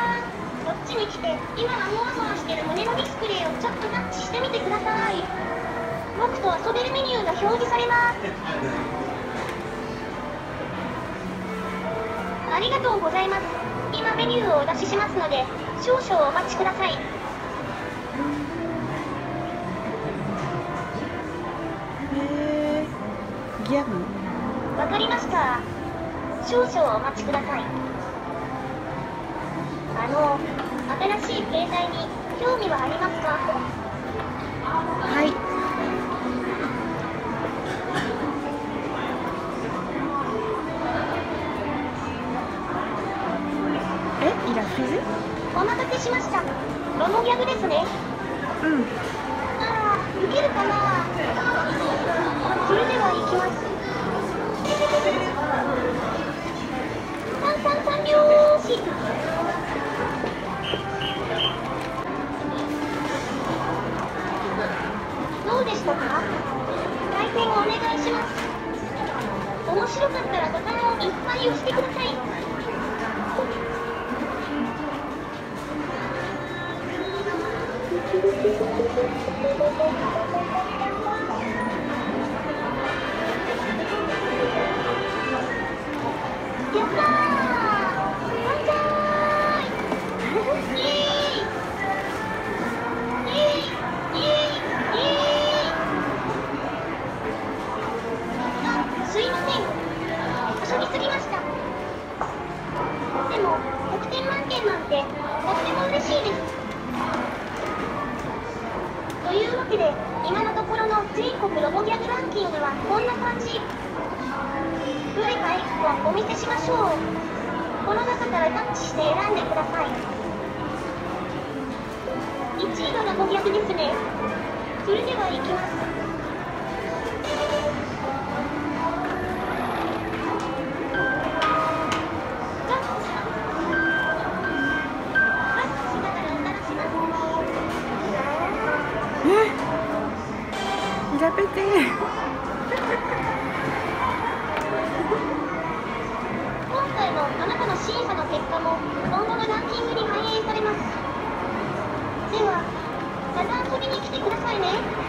こっちに来て、今はもわもわしてる胸のディスプレイをちょっとタッチしてみてください。僕と遊べるメニューが表示されます。ありがとうございます。今メニューをお出ししますので、少々お待ちください。 ギャグ？ わかりました。少々お待ちください。新しい携帯に興味はありますか？ はい。イラフィズ？ お待たせしました。ロモギャグですね。 うん。 ああ、ウケるかな。それでは行きます。3拍子。どうでしたか？回転お願いします。面白かったらボタンをいっぱい押してください。やったー！万歳！イエーイ！イエーイ！イエーイ！イエーイ！あ、すいません。はしゃぎすぎました。でも、100点満点なんて、とっても嬉しいです。というわけで、今のところの全国ロボギャグランキングはこんな感じ。どれか1個お見せしましょう。この中からタッチして選んでください。1位がロボギャグですね。それでは行きます。 やめて。 今回のあなたの審査の結果も今後のランキングに反映されます。では、また遊びに来てくださいね。